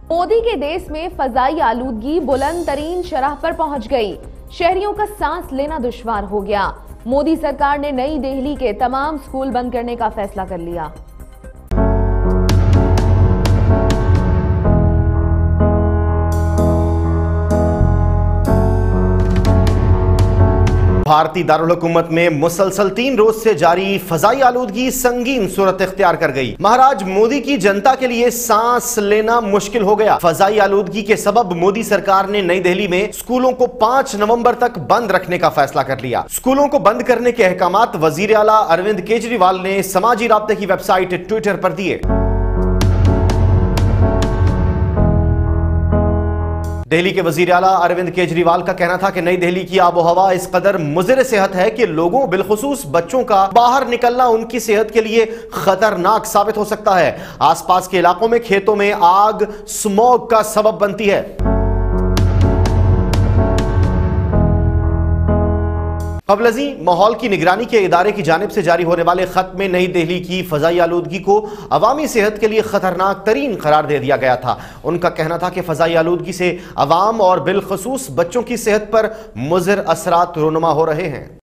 मोदी के देश में फजाई आलूदगी बुलंद तरीन शरह पर पहुंच गई। शहरियों का सांस लेना दुश्वार हो गया। मोदी सरकार ने नई दिल्ली के तमाम स्कूल बंद करने का फैसला कर लिया। भारतीय दारुल हुकूमत में मुसलसल 3 रोज से जारी फजाई आलूदगी संगीन सूरत इख्तियार कर गई। महाराज मोदी की जनता के लिए सांस लेना मुश्किल हो गया। फजाई आलूदगी के सबब मोदी सरकार ने नई दिल्ली में स्कूलों को 5 नवंबर तक बंद रखने का फैसला कर लिया। स्कूलों को बंद करने के अहकामात वजीर आला अरविंद केजरीवाल ने समाजी राब्ते की वेबसाइट ट्विटर पर दिए। दिल्ली के वजीर आला अरविंद केजरीवाल का कहना था कि नई दिल्ली की आबो हवा इस कदर मुज़र सेहत है कि लोगों बिलखुसूस बच्चों का बाहर निकलना उनकी सेहत के लिए खतरनाक साबित हो सकता है। आसपास के इलाकों में खेतों में आग स्मॉग का सबब बनती है। कबलजी माहौल की निगरानी के इदारे की जानिब से जारी होने वाले खत में नई दिल्ली की फजाई आलूदगी को अवामी सेहत के लिए खतरनाक तरीन करार दे दिया गया था। उनका कहना था कि फजाई आलूदगी से अवाम और बिलखसूस बच्चों की सेहत पर मुज़र असरात रोनुमा हो रहे हैं।